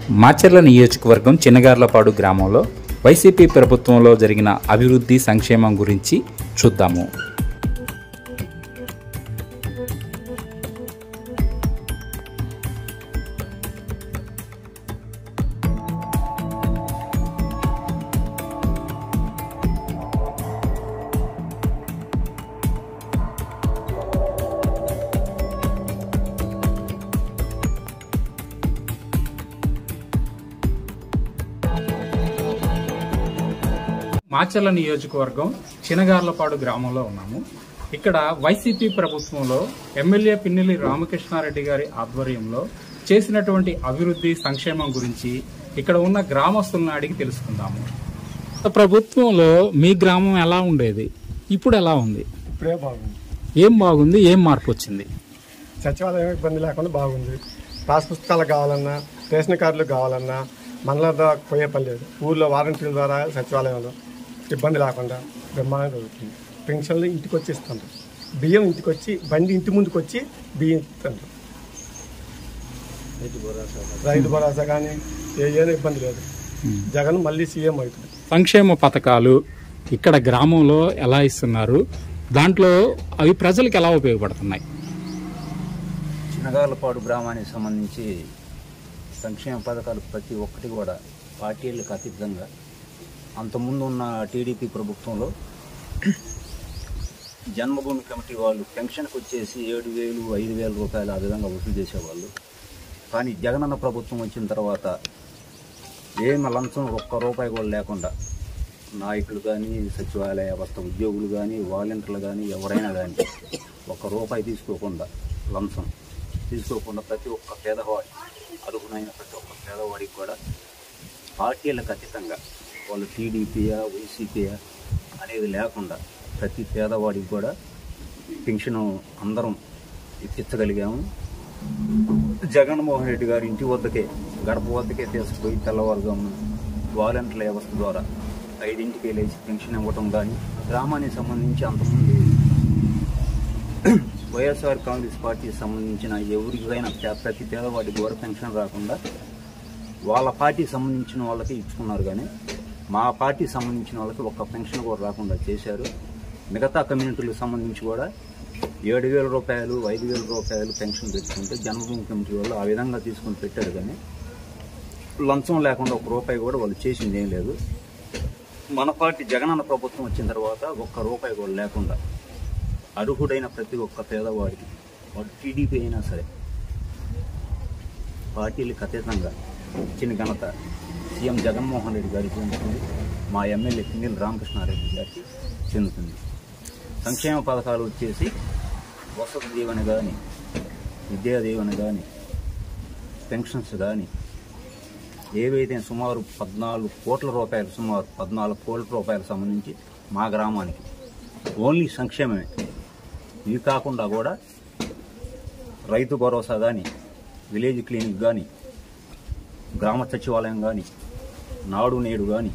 మాచర్ల నియోజకవర్గం చిన్నగార్లపాడు గ్రామంలో వైసీపీ ప్రభుత్వంలో జరిగిన అభివృద్ధి సంక్షేమం గురించి చూద్దాము. మాచర్ల నియోజకవర్గం చిన్నగార్లపాడు గ్రామంలో ఉన్నాము. ఇక్కడ వైసీపీ ప్రభుత్వంలో ఎమ్మెల్యే పిన్నెల్లి రామకృష్ణారెడ్డి గారి ఆధ్వర్యంలో చేసినటువంటి అభివృద్ధి సంక్షేమం గురించి ఇక్కడ ఉన్న గ్రామస్తులను అడిగి తెలుసుకుందాము. ప్రభుత్వంలో మీ గ్రామం ఎలా ఉండేది, ఇప్పుడు ఎలా ఉంది? ఇప్పుడే బాగుంది. ఏం బాగుంది, ఏం మార్పు వచ్చింది? సచివాలయం ఇబ్బంది లేకుండా బాగుంది. పాస్ పుస్తకాలు కావాలన్నా, రేషన్ కార్డులు కావాలన్నా మండలం ద్వారా పోయే పని లేదు. ఊళ్ళో వాలంటీర్ల ద్వారా సచివాలయంలో ఇబ్బంది లేకుండా బ్రహ్మాండంగా జరుగుతుంది. పెన్షన్లు ఇంటికి వచ్చి ఇస్తుంటారు, బియ్యం ఇంటికి వచ్చి బండి ఇంటి ముందుకు వచ్చి బియ్యం ఇస్తుంటారు. రైతు భరోసా కానీ ఏదైనా ఇబ్బంది లేదు. జగన్ మళ్ళీ సీఎం అవుతుంది. సంక్షేమ పథకాలు ఇక్కడ గ్రామంలో ఎలా ఇస్తున్నారు, దాంట్లో అవి ప్రజలకు ఎలా ఉపయోగపడుతున్నాయి? చిన్నగార్లపాడు గ్రామానికి సంబంధించి సంక్షేమ పథకాలు ప్రతి ఒక్కటి కూడా పార్టీలకు అతీతంగా అంతకుముందు ఉన్న టీడీపీ ప్రభుత్వంలో జన్మభూమి కమిటీ వాళ్ళు పెన్షన్కి వచ్చేసి 7,000, 5,000 రూపాయలు ఆ విధంగా వసూలు చేసేవాళ్ళు. కానీ జగనన్న ప్రభుత్వం వచ్చిన తర్వాత ఏమి లంచం ఒక్క రూపాయి కూడా లేకుండా నాయకులు కానీ, సచివాలయ వ్యవస్థ ఉద్యోగులు కానీ, వాలంటీర్లు కానీ ఎవరైనా కానీ ఒక్క రూపాయి తీసుకోకుండా, లంచం తీసుకోకుండా ప్రతి ఒక్క పేదవాడి, అర్హులైన ప్రతి ఒక్క పేదవాడికి కూడా పార్టీలకు అతీతంగా వాళ్ళు టీడీపీయా వైసీపీయా అనేది లేకుండా ప్రతి పేదవాడికి కూడా పెన్షన్ అందరం ఇప్పించగలిగాము. జగన్మోహన్ రెడ్డి గారు ఇంటి వద్దకే, గడప వద్దకే తీసుకుపోయి తెల్లవారుజామున వాలంటీర్ల వ్యవస్థ ద్వారా 5ంటికి లేచి పెన్షన్ ఇవ్వటం కానీ, గ్రామానికి సంబంధించి అంతకుముందు వైఎస్ఆర్ కాంగ్రెస్ పార్టీకి సంబంధించిన ఎవరికైనా ప్రతి పేదవాడికి కూడా పెన్షన్ రాకుండా వాళ్ళ పార్టీకి సంబంధించిన వాళ్ళకి ఇచ్చుకున్నారు. కానీ మా పార్టీకి సంబంధించిన వాళ్ళకి ఒక్క పెన్షన్ కూడా రాకుండా చేశారు. మిగతా కమ్యూనిటీలకు సంబంధించి కూడా 7,000 రూపాయలు, 5,000 రూపాయలు పెన్షన్ పెట్టుకుంటే జన్మభూమి కమిటీ వాళ్ళు ఆ విధంగా తీసుకుని పెట్టారు. కానీ లంచం లేకుండా ఒక్క రూపాయి కూడా వాళ్ళు చేసింది ఏం లేదు. మన పార్టీ జగనన్న ప్రభుత్వం వచ్చిన తర్వాత ఒక్క రూపాయి కూడా లేకుండా అర్హుడైన ప్రతి ఒక్క పేదవాడికి, వాడు టీడీపీ అయినా సరే, పార్టీలకు అతీతంగా ఇచ్చిన ఘనత సీఎం జగన్మోహన్ రెడ్డి గారికి చెందుతుంది. మా ఎమ్మెల్యే పిన్నెల్లి రామకృష్ణారెడ్డి గారికి చెందుతుంది. సంక్షేమ పథకాలు వచ్చేసి వసతి దీవెన కానీ, విద్యా దీవెన కానీ, పెన్షన్స్ కానీ ఏవైతే సుమారు 14 కోట్ల రూపాయలు సంబంధించి మా గ్రామానికి ఓన్లీ సంక్షేమమే. ఇవి కాకుండా కూడా రైతు భరోసా కానీ, విలేజ్ క్లినిక్ కానీ, గ్రామ సచివాలయం కానీ, నాడు నేడు కానీ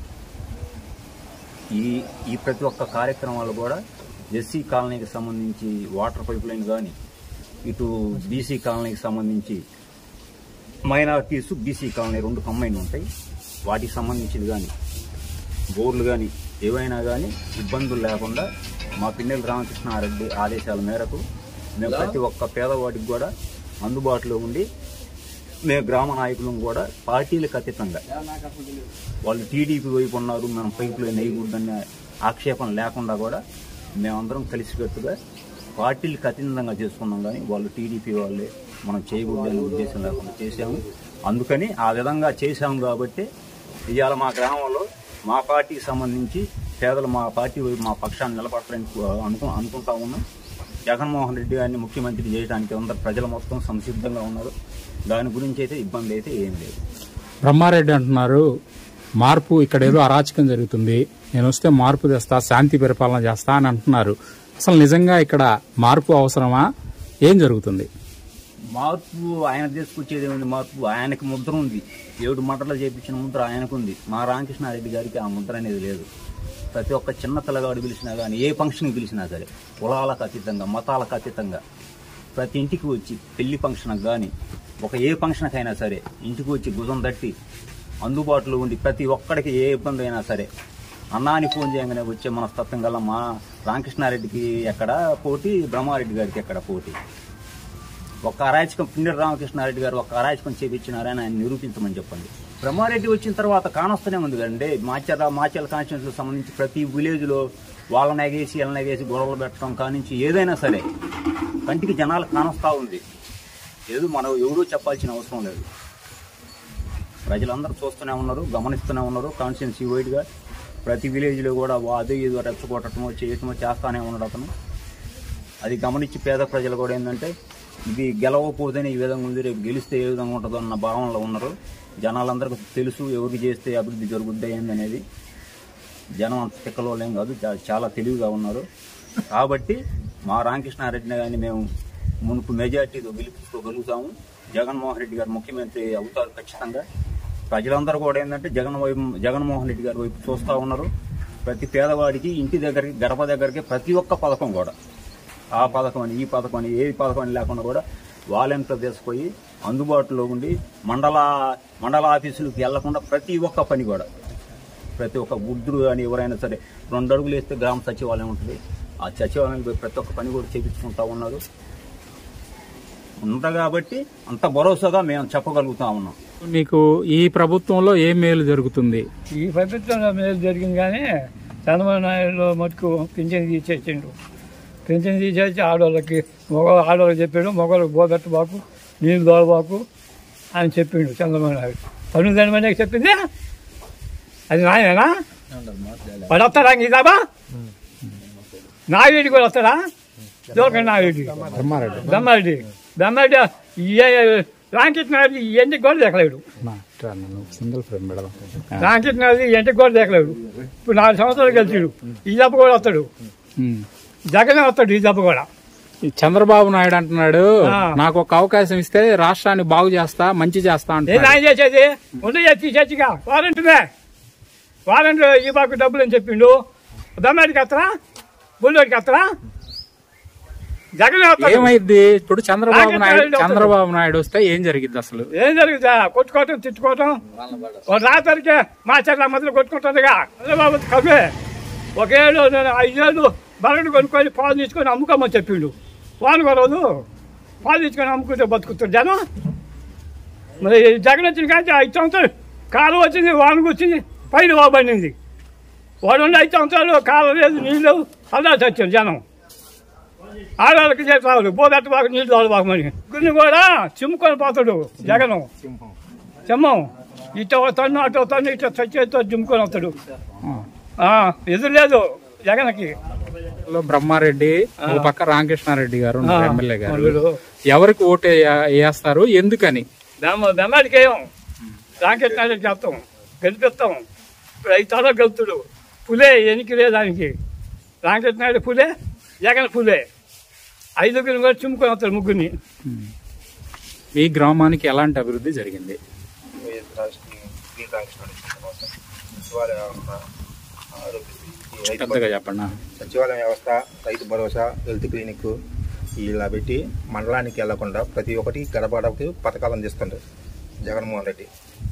ఈ ప్రతి ఒక్క కార్యక్రమాలు కూడా ఎస్సీ కాలనీకి సంబంధించి వాటర్ పైప్ లైన్ కానీ, ఇటు బీసీ కాలనీకి సంబంధించి మైనారిటీస్ బీసీ కాలనీ 2 కంబైన్డ్ ఉంటాయి. వాటికి సంబంధించింది కానీ, బోర్లు కానీ ఏవైనా కానీ ఇబ్బందులు లేకుండా మా పిన్నెల్లి రామకృష్ణారెడ్డి ఆదేశాల మేరకు మేము ప్రతి ఒక్క పేదవాడికి కూడా అందుబాటులో ఉండి, మేము గ్రామ నాయకులను కూడా పార్టీలకు అతీతంగా వాళ్ళు టీడీపీ వైపు ఉన్నారు, మనం పైపులో నెయ్యకూడదనే ఆక్షేపణ లేకుండా కూడా మేమందరం కలిసికట్టుగా పార్టీలకు అతీతంగా చేసుకున్నాం. కానీ వాళ్ళు టీడీపీ వాళ్ళే మనం చేయకూడదనే ఉద్దేశం లేకుండా చేశాము. అందుకని ఆ విధంగా చేశాము కాబట్టి ఇవాళ మా గ్రామంలో మా పార్టీకి సంబంధించి పేదలు మా పార్టీ వైపు మా పక్షాన్ని నిలబడతారని అనుకుంటా ఉన్నాం. జగన్మోహన్ రెడ్డి గారిని ముఖ్యమంత్రి చేయడానికి అందరు ప్రజలు మొత్తం సంసిద్ధంగా ఉన్నారు. దాని గురించి అయితే ఇబ్బంది అయితే ఏం లేదు. బ్రహ్మారెడ్డి అంటున్నారు, మార్పు ఇక్కడ ఏదో అరాచకం జరుగుతుంది, నేను వస్తే మార్పు తెస్తా, శాంతి పరిపాలన చేస్తా అని అంటున్నారు. అసలు నిజంగా ఇక్కడ మార్పు అవసరమా? ఏం జరుగుతుంది? మార్పు ఆయన తీసుకొచ్చేది ఏముంది? మార్పు ఆయనకి ముద్ర ఉంది. 7 మంటలు చేపించిన ముద్ర ఆయనకుంది. మా రామకృష్ణారెడ్డి గారికి ఆ ముద్ర అనేది లేదు. ప్రతి ఒక్క చిన్న పిల్లగాడు పిలిచినా కానీ, ఏ ఫంక్షన్కి పిలిచినా సరే, కులాలకు అతీతంగా, మతాలకు అతీతంగా ప్రతి ఇంటికి వచ్చి పెళ్లి ఫంక్షన్కి కానీ, ఒక ఏ ఫంక్షన్కైనా సరే ఇంటికి వచ్చి భుజం తట్టి అందుబాటులో ఉండి ప్రతి ఒక్కడికి ఏ ఇబ్బంది అయినా సరే అన్నాని ఫోన్ చేయగానే వచ్చే మనస్తత్వం గల మా రామకృష్ణారెడ్డికి ఎక్కడ పోటీ, బ్రహ్మారెడ్డి గారికి ఎక్కడ పోటీ. ఒక్క అరాచకం పిన్నెల రామకృష్ణారెడ్డి గారు ఒక్క అరాచకం చేపించినారని ఆయన నిరూపించమని చెప్పండి. బ్రహ్మారెడ్డి వచ్చిన తర్వాత కానొస్తూనే ఉంది కదండి. మాచర్ల కాన్స్టిట్యూన్సీకి సంబంధించి ప్రతి విలేజ్లో వాళ్ళని ఎగేసి వీళ్ళని ఎగేసి గొడవలు పెట్టడం కానించి ఏదైనా సరే కంటికి జనాలు కానొస్తా ఉంది. ఏదో మనం ఎవరూ చెప్పాల్సిన అవసరం లేదు. ప్రజలందరూ చూస్తూనే ఉన్నారు, గమనిస్తూనే ఉన్నారు. కాన్స్టిట్యూన్సీ వైడ్గా ప్రతి విలేజ్లో కూడా అదే ఏదో రెచ్చగొట్టడమో చేయటమో చేస్తానే ఉన్నాడు అతను. అది గమనించి పేద ప్రజలు కూడా ఏంటంటే ఇది గెలవకపోతేనే ఈ విధంగా ఉంది, రేపు గెలిస్తే ఏ విధంగా ఉంటుందో అన్న భావనలో ఉన్నారు. జనాలందరికీ తెలుసు ఎవరికి చేస్తే అభివృద్ధి జరుగుద్ది ఏందనేది. జనం అంత తిక్కలోలేం కాదు, చాలా తెలివిగా ఉన్నారు. కాబట్టి మా రామకృష్ణారెడ్డిని కానీ మేము మునుపు మెజార్టీతో గెలిపించుకోగలుగుతాము. జగన్మోహన్ రెడ్డి గారు ముఖ్యమంత్రి అవుతారు ఖచ్చితంగా. ప్రజలందరూ కూడా ఏంటంటే జగన్మోహన్ రెడ్డి గారి వైపు చూస్తూ ఉన్నారు. ప్రతి పేదవాడికి ఇంటి దగ్గరికి గడప దగ్గరికి ప్రతి ఒక్క పథకం కూడా ఆ పథకం అని ఈ పథకం అని ఏ పథకం అని లేకుండా కూడా వాలంటీర్ తీసుకుపోయి అందుబాటులో ఉండి మండల ఆఫీసులకు వెళ్లకుండా ప్రతి ఒక్క పని కూడా ప్రతి ఒక్క వృద్ధుడు అని ఎవరైనా సరే 2 అడుగులు వేస్తే గ్రామ సచివాలయం ఉంటుంది. ఆ సచివాలయం ప్రతి ఒక్క పని కూడా చేపించుకుంటా ఉన్నారు కాబట్టి అంత భరోసాగా మేము చెప్పగలుగుతా ఉన్నాం. మీకు ఈ ప్రభుత్వంలో ఏ మేలు జరుగుతుంది? ఈ ప్రభుత్వంలో మేలు జరిగింది కానీ చంద్రబాబు నాయుడు మటుకు పింఛన్ తీసేసిండు. పింఛన్ తీసేసి ఆడవాళ్ళకి చెప్పాడు, మగవాళ్ళకి బోబెట్టబాకు, నీళ్ళు దోలబాకు అని చెప్పిండు చంద్రబాబు నాయుడు. పన్ను దాని చెప్పింది అది నాయనా? వాడు వస్తాడా గీతాబా? నాయుడి కూడా వస్తాడా? దోకండి నాయుడి, బ్రహ్మారెడ్డి రామకృష్ణారెడ్డి ఎంటికి కూడా దేకలేడు. రామకృష్ణారెడ్డి ఎంటికి కూడా దేకలేడు. ఇప్పుడు 4 సంవత్సరాలు కలిసిడు. ఈ దెబ్బ కూడా వస్తాడు, జగన్ వస్తాడు ఈ దెబ్బ కూడా. చంద్రబాబు నాయుడు అంటున్నాడు నాకు ఒక అవకాశం ఇస్తే రాష్ట్రాన్ని బాగు చేస్తా, మంచి చేస్తా అంటే ఆయన చేసేది ఉండే తీసేచ్చిగా వారంటీ ఈ బాకు డబ్బులు అని చెప్పిండు. దమ్మాడికి వస్తారా, బుల్లోడికి వస్తారా? జగన్ ఏమైంది? ఇప్పుడు చంద్రబాబు నాయుడు వస్తే ఏం జరిగింది? అసలు ఏం జరుగుతా? కొట్టుకోవటం, తిట్టుకోవటం. రాత్రికి మాచర్ల మొదలు కొట్టుకుంటుందిగా చంద్రబాబు కవే. 1 ఏళ్ళు 5 ఏళ్ళు బరడు కొనుక్కొని పాలు తీసుకొని అమ్ముకోమని చెప్పిండు. వాను కొరవదు, పాలు తీసుకొని అమ్ముకుంటే బతుకుతాడు జనం. మరి జగన్ వచ్చిన కానీ 5 సంవత్సరాలు కాలం వచ్చింది, వానకు వచ్చింది, పైన బాబండింది. వాడు 5 సంవత్సరాలు కాలం లేదు, నీళ్ళు అలా చచ్చారు జనం. ఆడవాళ్ళకి చేస్తాడు బోదట్టు బాగా నీళ్ళు తోలబాకమని గురిని కూడా చిమ్ముకొని పోతాడు జగన్. సింహం ఇటు తన్ను అటు తన్ను ఇటు చచ్చేతో జిమ్ముకొని వస్తాడు. ఎదురు లేదు జగన్కి. బ్రహ్మారెడ్డి ఒక పక్క రామకృష్ణారెడ్డి గారు ఎమ్మెల్యే గారు ఎవరికి ఓటు వేస్తారు, ఎందుకని? బెమ్మాడికి వేయం, రామకృష్ణారెడ్డి చేస్తాం, గెలిపిస్తాం. ఇప్పుడు 5 తరాలు గెలుపుతాడు. పులే ఎనికి లేదానికి. రామకృష్ణారెడ్డి పులే, జగన్ పులే. 5గురిని కూడా చుమ్ముకొని వస్తాడు, 3గురిని. ఈ గ్రామానికి ఎలాంటి అభివృద్ధి జరిగింది? చెప్పండి. సచివాలయం వ్యవస్థ, రైతు భరోసా, హెల్త్ క్లినిక్ ఇలా పెట్టి మండలానికి వెళ్లకుండా ప్రతి ఒక్కటి గడపడకి పథకాలు అందిస్తుంటారు జగన్మోహన్ రెడ్డి.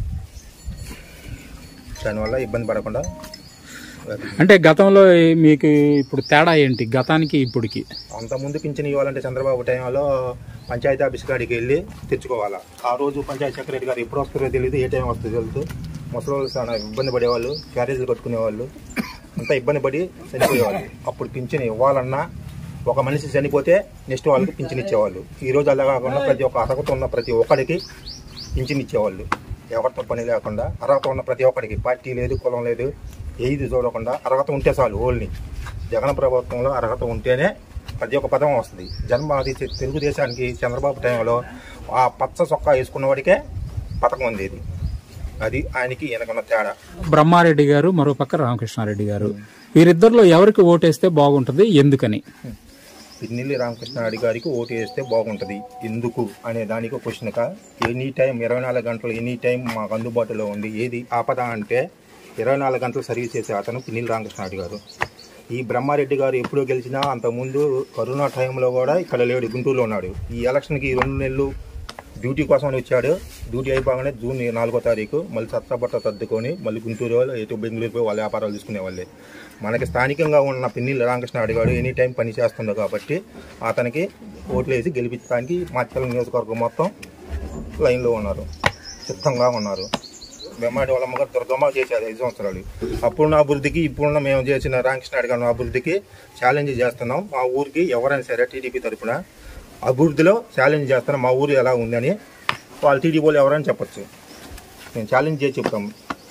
దానివల్ల ఇబ్బంది పడకుండా. అంటే గతంలో మీకు ఇప్పుడు తేడా ఏంటి గతానికి ఇప్పటికి? అంతకుముందు పింఛన్ ఇవ్వాలంటే చంద్రబాబు టైంలో పంచాయతీ ఆఫీస్ కాడికి వెళ్ళి తెచ్చుకోవాలా. ఆ రోజు పంచాయతీ సెక్రటరీ గారు ఎప్పుడు వస్తారో తెలియదు, ఏ టైం వస్తుందో తెలియదు. ముసలి చాలా ఇబ్బంది పడేవాళ్ళు, క్యారేజీలు కట్టుకునేవాళ్ళు, అంతా ఇబ్బంది పడి చనిపోయేవాళ్ళు. అప్పుడు పింఛన్ ఇవ్వాలన్నా ఒక మనిషి చనిపోతే నెక్స్ట్ వాళ్ళకి పింఛన్ ఇచ్చేవాళ్ళు. ఈరోజు అలా కాకుండా ప్రతి ఒక్క అర్హత ఉన్న ప్రతి ఒక్కడికి పింఛన్ ఇచ్చేవాళ్ళు. ఎవరితో పని లేకుండా అర్హత ఉన్న ప్రతి ఒక్కడికి, పార్టీ లేదు, కులం లేదు, ఏది చూడకుండా అర్హత ఉంటే చాలు. ఓల్ని జగన్ ప్రభుత్వంలో అర్హత ఉంటేనే ప్రతి ఒక్క పదం వస్తుంది. అది తెలుగుదేశానికి చంద్రబాబు టైంలో ఆ పచ్చ చొక్కా వేసుకున్న వాడికే పథకం ఉండేది. అది ఆయనకి వెనకున్న తేడా. బ్రహ్మారెడ్డి గారు, మరో పక్క రామకృష్ణారెడ్డి గారు, వీరిద్దరిలో ఎవరికి ఓటేస్తే బాగుంటుంది, ఎందుకని? పిన్నెల్లి రామకృష్ణారెడ్డి గారికి ఓటు వేస్తే బాగుంటుంది, ఎందుకు అనే దానికి క్వశ్చన్క ఎనీ టైం 24 గంటలు ఎనీ టైం మాకు అందుబాటులో ఉంది. ఏది ఆపద అంటే 24 గంటలు సర్వీస్ చేసే అతను పిన్నెల్లి రామకృష్ణారెడ్డి గారు. ఈ బ్రహ్మారెడ్డి గారు ఎప్పుడూ గెలిచినా అంతకుముందు కరోనా టైంలో కూడా ఇక్కడ లేడు, గుంటూరులో ఉన్నాడు. ఈ ఎలక్షన్కి 2 నెలలు డ్యూటీ కోసం వచ్చాడు. డ్యూటీ అయిపోగానే జూన్ 4వ తారీఖు మళ్ళీ సత్తబట్ట సర్దుకొని మళ్ళీ గుంటూరు ఎటు బెంగళూరు పోయి వాళ్ళ వ్యాపారాలు తీసుకునే వాళ్ళే. మనకి స్థానికంగా ఉన్న పిన్నెల్లి రామకృష్ణ అడిగాడు ఎనీ టైం పని చేస్తుండే కాబట్టి అతనికి ఓట్లు వేసి గెలిపించడానికి మాచర్ల నియోజకవర్గం మొత్తం లైన్లో ఉన్నారు, సిద్ధంగా ఉన్నారు. బెమ్మాడి వాళ్ళ అమ్మగారు దుర్గమ్మ చేశారు 5 సంవత్సరాలు. అప్పుడున్న అభివృద్ధికి ఇప్పుడున్న మేము చేసిన రామకృష్ణ అడిగాను అభివృద్ధికి ఛాలెంజ్ చేస్తున్నాం. మా ఊరికి ఎవరైనా సరే టీడీపీ తరఫున అభివృద్ధిలో ఛాలెంజ్ చేస్తున్నాం. మా ఊరు ఎలా ఉందని వాళ్ళు టీడీపీలో ఎవరైనా చెప్పచ్చు. మేము ఛాలెంజ్ చేసి చెప్తాం.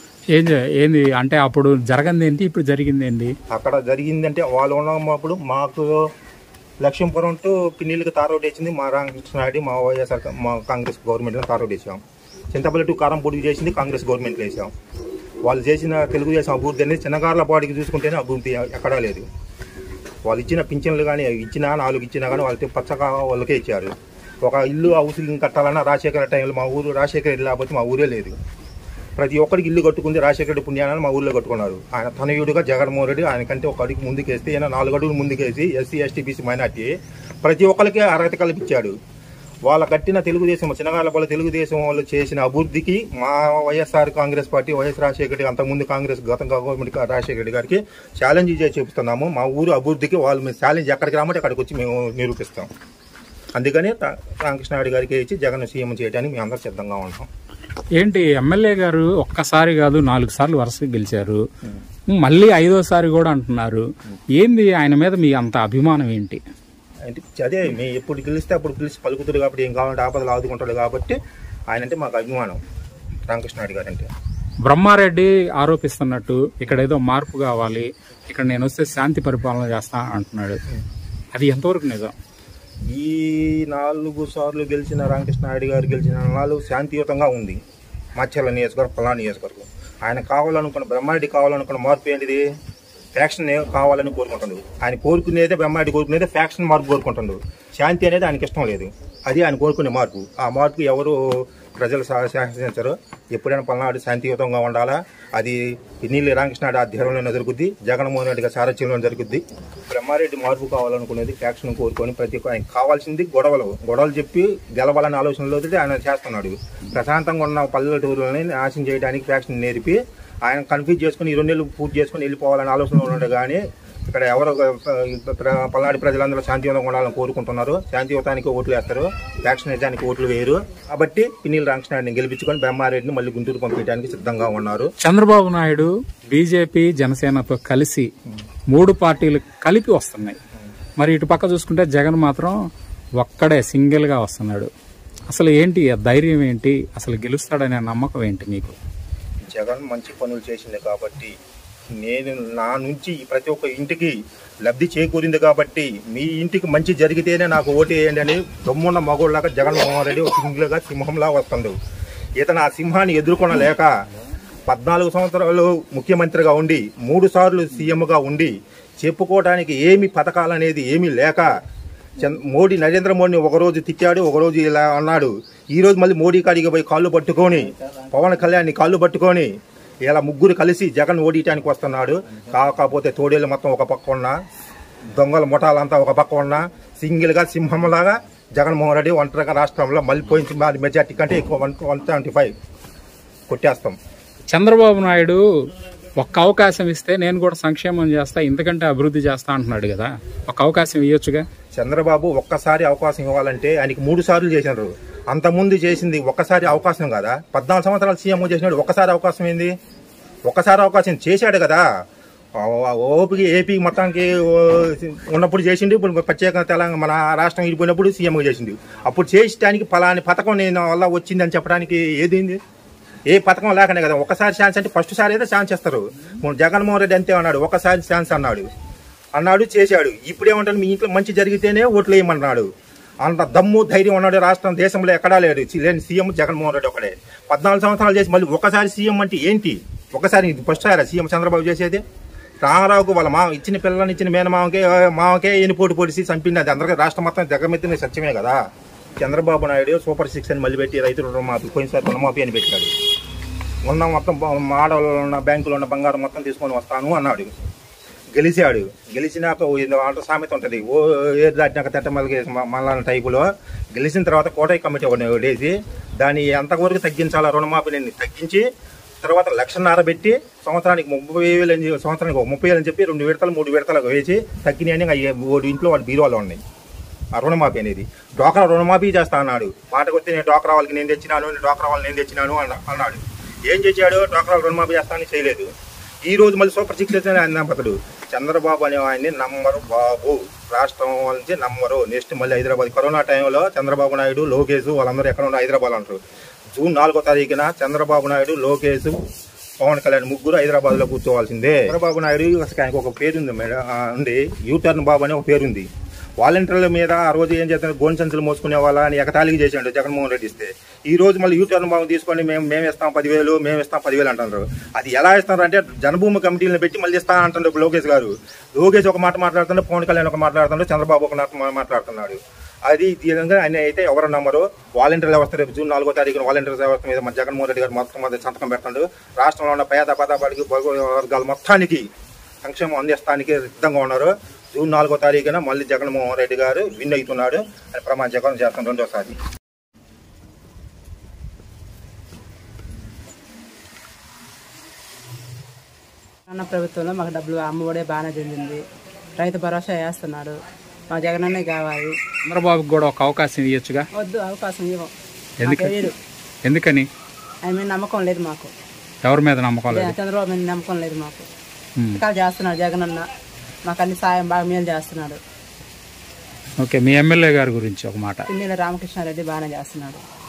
ఏంది అంటే అప్పుడు జరగంది ఏంటి, ఇప్పుడు జరిగింది ఏంటి? అక్కడ జరిగిందంటే వాళ్ళు ఉన్నప్పుడు మాకు లక్ష్మీపురం టు పిన్నెల్లికి తార్ రోడ్ వేసింది మా రామకృష్ణ రెడ్డి, మా వైఎస్ఆర్ మా కాంగ్రెస్ గవర్నమెంట్లో తార్ రోడ్ వేసాం. చింతపల్లి టు కారంపూడికి చేసింది కాంగ్రెస్ గవర్నమెంట్లో వేసాం. వాళ్ళు చేసిన తెలుగుదేశం అభివృద్ధి అనేది చిన్నగార్లపాడికి చూసుకుంటేనే అభివృద్ధి ఎక్కడా లేదు. వాళ్ళు ఇచ్చిన పింఛన్లు కానీ ఇచ్చినా 4 ఇచ్చినా కానీ వాళ్ళకి పచ్చగా వాళ్ళకే ఇచ్చారు. ఒక ఇల్లు హౌసింగ్ కట్టాలన్నా రాజశేఖర టైంలో మా ఊరు రాజశేఖర రెడ్డి లేకపోతే మా ఊరే లేదు. ప్రతి ఒక్కరికి ఇల్లు కట్టుకుంది రాజశేఖర రెడ్డి పుణ్యాన్ని మా ఊళ్ళో కట్టుకున్నారు. ఆయన తనయుడిగా జగన్మోహన్ రెడ్డి ఆయనకంటే ఒక అడుగు ముందుకేస్తే ఈయన 4 అడుగులు ముందుకేసి ఎస్సీ ఎస్టీ బీసీ మైనార్టీ ప్రతి ఒక్కరికి అర్హత కల్పించాడు. వాళ్ళ కట్టిన తెలుగుదేశం చిన్నగాళ్ళ తెలుగుదేశం వాళ్ళు చేసిన అభివృద్ధికి మా వైఎస్ఆర్ కాంగ్రెస్ పార్టీ వైఎస్ రాజశేఖర రెడ్డి అంతకుముందు కాంగ్రెస్ గత గవర్నమెంట్ రాజశేఖర రెడ్డి గారికి ఛాలెంజ్ చేసి చెప్తున్నాము. మా ఊరు అభివృద్ధికి వాళ్ళు మేము ఛాలెంజ్ ఎక్కడికి రామంటే అక్కడికి వచ్చి మేము నిరూపిస్తాం. అందుకని రామకృష్ణారెడ్డి గారికి ఇచ్చి జగన్ సీఎం చేయడానికి మేము అందరూ సిద్ధంగా ఉంటాం. ఏంటి ఎమ్మెల్యే గారు ఒక్కసారి కాదు 4 సార్లు వరుసగా గెలిచారు, మళ్ళీ 5వసారి కూడా అంటున్నారు. ఏంది ఆయన మీద మీ అంత అభిమానం ఏంటి? అంటే అదే మేము ఎప్పుడు గెలిస్తే అప్పుడు గెలిచి పలుకుతాడు కాబట్టి ఏం కావాలంటే ఆపదలు ఆదుకుంటాడు కాబట్టి ఆయన అంటే మాకు అభిమానం రామకృష్ణారెడ్డి గారు అంటే. బ్రహ్మారెడ్డి ఆరోపిస్తున్నట్టు ఇక్కడ ఏదో మార్పు కావాలి, ఇక్కడ నేను వస్తే శాంతి పరిపాలన చేస్తా అంటున్నాడు. అది ఎంతవరకు నిజం? ఈ 4 సార్లు గెలిచిన రామకృష్ణారెడ్డి గారు గెలిచిన 4 శాంతియుతంగా ఉంది. మాచర్ల నియోజకవర్గం పల్నాడు నియోజకవర్గం. ఆయన కావాలనుకున్న బ్రహ్మారెడ్డి కావాలనుకున్న మార్పు ఏంటిది? ఫ్యాక్షన్ కావాలని కోరుకుంటాడు. ఆయన కోరుకునేదే బ్రహ్మారెడ్డి కోరుకునేదే ఫ్యాక్షన్ మార్పు కోరుకుంటాడు. శాంతి అనేది ఆయనకి ఇష్టం లేదు. అది ఆయన కోరుకునే మార్పు. ఆ మార్పు ఎవరు ప్రజలు శాసించరు. ఎప్పుడైనా పల్నాడు శాంతియుతంగా ఉండాలా, అది పిన్నెల్లి రామకృష్ణారెడ్డి ఆధ్వర్యంలో జరుగుద్ది, జగన్మోహన్ రెడ్డి గారి సారథ్యంలో జరుగుద్ది. బ్రహ్మారెడ్డి మార్పు కావాలనుకునేది ఫ్యాక్షన్ కోరుకొని ప్రతి ఆయన కావాల్సింది గొడవలు చెప్పి గెలవాలనే ఆలోచనలో ఆయన చేస్తున్నాడు. ప్రశాంతంగా ఉన్న పల్లెటూరులని నాశనం చేయడానికి ఫ్యాక్షన్ నేర్పి ఆయన కన్ఫ్యూజ్ చేసుకుని 2 నెలలు పూర్తి చేసుకుని వెళ్ళిపోవాలనే ఆలోచనలో ఉన్నాడు. కానీ ఇక్కడ ఎవరు పల్నాడు ప్రజలందరూ శాంతియుతంగా ఉండాలని కోరుకుంటున్నారు. శాంతియుతానికి ఓట్లు వేస్తారు, ఫ్యాక్షన్ వేయడానికి ఓట్లు వేయరు. కాబట్టి పిన్నెల్లి రామకృష్ణారెడ్డిని గెలిపించుకొని బ్రహ్మారెడ్డిని మళ్ళీ గుంటూరు పంపించడానికి సిద్ధంగా ఉన్నారు. చంద్రబాబు నాయుడు బీజేపీ జనసేనతో కలిసి 3 పార్టీలు కలిపి వస్తున్నాయి. మరి ఇటు పక్క చూసుకుంటే జగన్ మాత్రం ఒక్కడే సింగిల్ గా వస్తున్నాడు. అసలు ఏంటి ధైర్యం ఏంటి? అసలు గెలుస్తాడనే నమ్మకం ఏంటి మీకు? జగన్ మంచి పనులు చేసింది కాబట్టి, నేను నా నుంచి ప్రతి ఒక్క ఇంటికి లబ్ధి చేకూరింది కాబట్టి, మీ ఇంటికి మంచి జరిగితేనే నాకు ఓటు వేయండి అని దమ్మున్న మగోళ్ళలాగా జగన్మోహన్ రెడ్డి సింగిల్గా సింహంలా వస్తుంది. ఇతను ఆ సింహాన్ని ఎదుర్కొనలేక 14 సంవత్సరాలు ముఖ్యమంత్రిగా ఉండి 3 సార్లు సీఎంగా ఉండి చెప్పుకోవడానికి ఏమి పథకాలు అనేది ఏమీ లేక నరేంద్ర మోడీని ఒకరోజు తిట్టాడు, ఒకరోజు ఇలా అన్నాడు. ఈరోజు మళ్ళీ మోడీ కాడికి పోయి కాళ్ళు పట్టుకొని, పవన్ కళ్యాణ్ని కాళ్ళు పట్టుకొని ఇలా ముగ్గురు కలిసి జగన్ ఓడియటానికి వస్తున్నాడు. కాకపోతే తోడేళ్ళు మొత్తం ఒక పక్క ఉన్న, దొంగల ముఠాలంతా ఒక పక్క ఉన్న, సింగిల్గా సింహంలాగా జగన్మోహన్ రెడ్డి ఒంటరిగా రాష్ట్రంలో మళ్ళీ పోయించి మెజార్టీ కంటే ఎక్కువ 175 కొట్టేస్తాం. చంద్రబాబు నాయుడు ఒక్క అవకాశం ఇస్తే నేను కూడా సంక్షేమం చేస్తా, ఇంతకంటే అభివృద్ధి చేస్తా అంటున్నాడు కదా, ఒక అవకాశం ఇవ్వచ్చుగా. చంద్రబాబు ఒక్కసారి అవకాశం ఇవ్వాలంటే ఆయనకి 3 సార్లు చేసినారు. అంతకుముందు చేసింది ఒక్కసారి అవకాశం కదా. 14 సంవత్సరాలు సీఎం చేసినాడు. ఒక్కసారి అవకాశం ఏంది? ఒక్కసారి అవకాశం చేశాడు కదా. ఓపికి ఏపీ మొత్తానికి ఉన్నప్పుడు చేసిండు. ఇప్పుడు ప్రత్యేక తెలంగాణ మన రాష్ట్రం విడిపోయినప్పుడు సీఎంగా చేసిండు. అప్పుడు చేసడానికి ఫలాని పథకం నేను వల్ల వచ్చిందని చెప్పడానికి ఏదైంది? ఏ పథకం లేకనే కదా. ఒకసారి ఛాన్స్ అంటే ఫస్ట్ సారి అయితే ఛాన్స్ ఇస్తారు. జగన్మోహన్ రెడ్డి అంతే అన్నాడు, ఒకసారి ఛాన్స్ అన్నాడు చేశాడు. ఇప్పుడేమంటాడు, మీ ఇంట్లో మంచి జరిగితేనే ఓట్లు వేయమన్నాడు. అంత దమ్ము ధైర్యం ఉన్నాడు రాష్ట్రం దేశంలో ఎక్కడా లేడు. లేని సీఎం జగన్మోహన్ రెడ్డి ఒకడే. 14 సంవత్సరాలు చేసి మళ్ళీ ఒకసారి సీఎం అంటే ఏంటి? ఒకసారి ఫస్ట్ సారా సీఎం చంద్రబాబు చేసేది? రామారావుకు వాళ్ళ ఇచ్చిన పిల్లలని ఇచ్చిన మామకే ఎన్నిపోటు పొడిసి చంపింది. అది అందరికీ రాష్ట్రం మొత్తం జగమెత్తిన సత్యమే కదా. చంద్రబాబు నాయుడు సూపర్ 6 అని మళ్ళీ పెట్టి రైతు రుణమాఫీ పోయినసారి రుణమాఫీ అని పెట్టాడు. ఉన్న మొత్తం మాడలో ఉన్న బ్యాంకులో ఉన్న బంగారం మొత్తం తీసుకొని వస్తాను అన్నాడు. గెలిచాడు. గెలిచినాక ఆట సామెత ఉంటుంది, ఓ ఏది దాటినాక తెట్టమలకి మళ్ళా టైపులో. గెలిచిన తర్వాత కోటయ్య కమిటీ ఒకటి వేసి దాన్ని ఎంతవరకు తగ్గించాలా రుణమాఫీని తగ్గించి తర్వాత 1,00,000 పెట్టి సంవత్సరానికి 30,000 సంవత్సరానికి 30,000 అని చెప్పి 2 విడతలు 3 విడతలకు వేసి తగ్గినాయని వాడి ఇంట్లో వాడి బీరువాలో ఉన్నాయి ఆ రుణమాఫీ అనేది. డ్వాక్రా రుణమాఫీ చేస్తా అన్నాడు. మాటకు వస్తే నేను డ్వాక్రా వాళ్ళకి నేను తెచ్చినాను, డ్వాక్రా వాళ్ళు నేను తెచ్చినాను అన్నాడు. ఏం చేశాడు? డ్వాక్రా రుణమాఫీ చేస్తానని చేయలేదు. ఈ రోజు మళ్ళీ సూపర్ 6 అన్నపతడు. చంద్రబాబు అనే ఆయన్ని నమ్మరు బాబు, రాష్ట్రం నుంచి నమ్మరు. నెక్స్ట్ మళ్ళీ హైదరాబాద్ కరోనా టైంలో చంద్రబాబు నాయుడు, లోకేష్ వాళ్ళందరూ ఎక్కడ ఉన్నారు? హైదరాబాద్ అంటారు. జూన్ 4వ తారీఖున చంద్రబాబు నాయుడు, లోకేష్, పవన్ కళ్యాణ్ ముగ్గురు హైదరాబాద్లో కూర్చోవాల్సిందే. చంద్రబాబు నాయుడు ఆయనకు ఒక పేరుంది మేడం, ఉంది యూటర్న్ బాబు అనే ఒక పేరుంది. వాలంటీర్ల మీద ఆ రోజు ఏం చేస్తున్నారు, గోన్ సంచులు మోసుకునే వాళ్ళని ఎగతాళికి చేసాడు జగన్మోహన్ రెడ్డి ఇస్తే. ఈ రోజు మళ్ళీ యూటర్న్ బాబు తీసుకొని మేము ఇస్తాం 10,000, మేము ఇస్తాం 10,000 అంటున్నారు. అది ఎలా ఇస్తారు అంటే జనభూమి కమిటీలను పెట్టి మళ్ళీ ఇస్తా అంటున్నారు లోకేష్ గారు. లోకేష్ ఒక మాట మాట్లాడుతున్నాడు, పవన్ కళ్యాణ్ ఒక మాట్లాడుతున్నాడు, చంద్రబాబు ఒక మాట్లాడుతున్నాడు. అది ఈ విధంగా ఆయన అయితే ఎవరు నమ్మరు. వాలంటీర్ వ్యవస్థ రేపు జూన్ 4వ తారీఖున వాలంటీర్ వ్యవస్థ మీద మన జగన్మోహన్ రెడ్డి గారు మొత్తం సంతకం పెడతాడు. రాష్ట్రంలో ఉన్న పేద పదాపాడికి వర్గాలు మొత్తానికి సంక్షేమం అందిస్తానికి సిద్ధంగా ఉన్నారు. జూన్ 4వ తారీఖున మళ్ళీ జగన్మోహన్ రెడ్డి గారు విన్ అవుతున్నాడు అని ప్రమాణ జగన్ చేస్తాం రెండోసారి. అన్న ప్రభుత్వంలో మాకు డబ్బులు అమ్మఒడే బాగానే చెందింది. రైతు భరోసా వేస్తున్నాడు. మా జగనన్నే కావాలి. చంద్రబాబుకి కూడా ఒక అవకాశం ఇవ్వచ్చుగా. వద్దు, అవకాశం ఇవ్వం. ఎందుకని? ఆయన మీద నమ్మకం లేదు మాకు. ఎవరి మీద నమ్మకం లేదు? చంద్రబాబు మీద నమ్మకం లేదు మాకు. ఇంకా చేస్తున్నాడు జగనన్న, మాకు అన్ని సాయం బాగా మేలు చేస్తున్నాడు. ఓకే, మీ ఎమ్మెల్యే గారి గురించి ఒక మాట. పిన్నెల రామకృష్ణారెడ్డి బాగానే చేస్తున్నాడు.